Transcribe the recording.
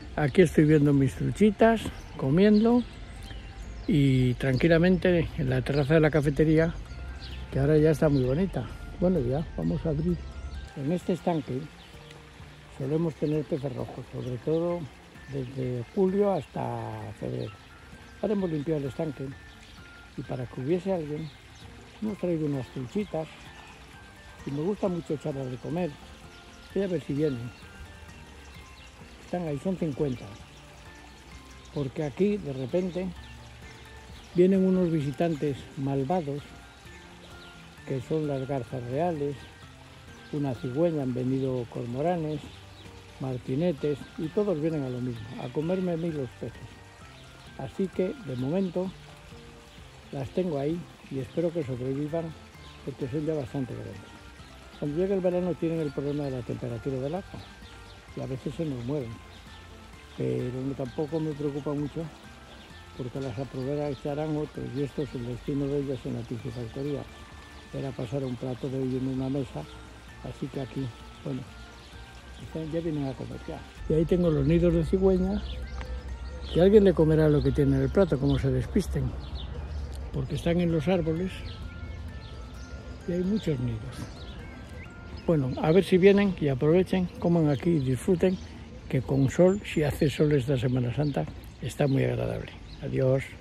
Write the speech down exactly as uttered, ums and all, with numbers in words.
Aquí estoy viendo mis truchitas, comiendo y tranquilamente en la terraza de la cafetería, que ahora ya está muy bonita. Bueno, ya vamos a abrir. En este estanque solemos tener peces rojos, sobre todo desde julio hasta febrero. Ahora hemos limpiado el estanque y para que hubiese alguien hemos traído unas truchitas y me gusta mucho echarlas de comer. Voy a ver si vienen. Están ahí, son cincuenta. Porque aquí de repente vienen unos visitantes malvados que son las garzas reales, una cigüeña, han venido cormoranes, martinetes y todos vienen a lo mismo, a comerme a mí los peces. Así que de momento las tengo ahí y espero que sobrevivan porque son ya bastante grandes. Cuando llegue el verano tienen el problema de la temperatura del agua y a veces se nos mueven, pero tampoco me preocupa mucho porque las aprovecharán otros y esto es el destino de ellas en la piscifactoría. Era pasar un plato de hoy en una mesa, así que aquí, bueno, ya vienen a comer ya. Y ahí tengo los nidos de cigüeña y alguien le comerá lo que tiene en el plato, como se despisten, porque están en los árboles y hay muchos nidos. Bueno, a ver si vienen y aprovechen, coman aquí y disfruten, que con sol, si hace sol esta Semana Santa, está muy agradable. Adiós.